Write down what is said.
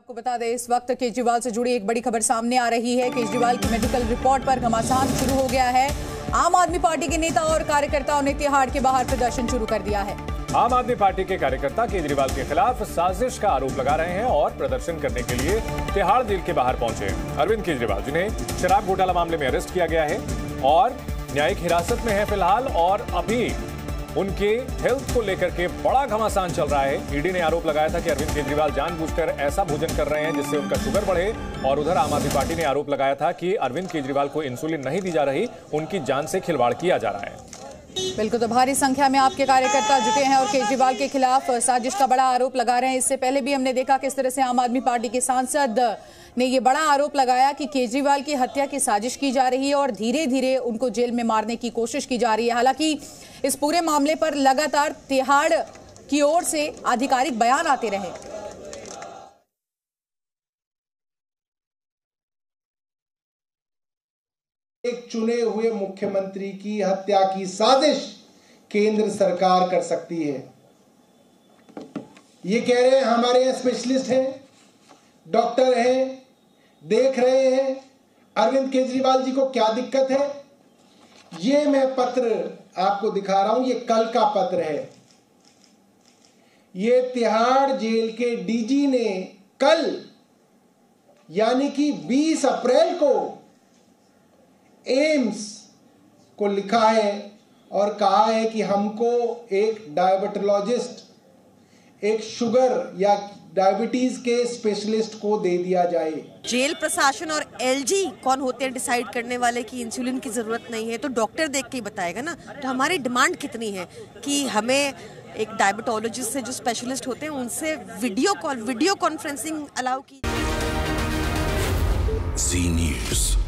आपको बता दें, इस वक्त केजरीवाल से जुड़ी एक बड़ी खबर सामने आ रही है। केजरीवाल की मेडिकल रिपोर्ट पर घमासान शुरू हो गया है। आम आदमी पार्टी के नेता और कार्यकर्ताओं ने तिहाड़ के बाहर प्रदर्शन शुरू कर दिया है। आम आदमी पार्टी के कार्यकर्ता केजरीवाल के खिलाफ साजिश का आरोप लगा रहे हैं और प्रदर्शन करने के लिए तिहाड़ जेल के बाहर पहुंचे। अरविंद केजरीवाल, जिन्हें शराब घोटाला मामले में अरेस्ट किया गया है और न्यायिक हिरासत में है फिलहाल, और अभी उनके हेल्थ को लेकर के बड़ा घमासान चल रहा है। ईडी ने आरोप लगाया था कि अरविंद केजरीवाल जानबूझकर ऐसा भोजन कर रहे हैं जिससे उनका शुगर बढ़े, और उधर आम आदमी पार्टी ने आरोप लगाया था कि अरविंद केजरीवाल को इंसुलिन नहीं दी जा रही, उनकी जान से खिलवाड़ किया जा रहा है। बिल्कुल, तो भारी संख्या में आपके कार्यकर्ता जुटे हैं और केजरीवाल के खिलाफ साजिश का बड़ा आरोप लगा रहे हैं। इससे पहले भी हमने देखा किस तरह से आम आदमी पार्टी के सांसद ने ये बड़ा आरोप लगाया कि केजरीवाल की हत्या की साजिश की जा रही है और धीरे धीरे उनको जेल में मारने की कोशिश की जा रही है। हालांकि इस पूरे मामले पर लगातार तिहाड़ की ओर से आधिकारिक बयान आते रहे। एक चुने हुए मुख्यमंत्री की हत्या की साजिश केंद्र सरकार कर सकती है। ये कह रहे हैं हमारे यहाँ स्पेशलिस्ट हैं, डॉक्टर हैं, देख रहे हैं अरविंद केजरीवाल जी को क्या दिक्कत है। ये मैं पत्र आपको दिखा रहा हूं, ये कल का पत्र है। ये तिहाड़ जेल के डीजी ने कल यानी कि 20 अप्रैल को एम्स को लिखा है और कहा है कि हमको एक डायबिटोलॉजिस्ट, एक शुगर या डायबिटीज के स्पेशलिस्ट को दे दिया जाए। जेल प्रशासन और एलजी कौन होते हैं डिसाइड करने वाले कि इंसुलिन की जरूरत नहीं है, तो डॉक्टर देख के ही बताएगा ना। तो हमारी डिमांड कितनी है कि हमें एक डायबिटोलॉजिस्ट से जो स्पेशलिस्ट होते हैं उनसे वीडियो कॉन्फ्रेंसिंग अलाउ की। जी न्यूज़।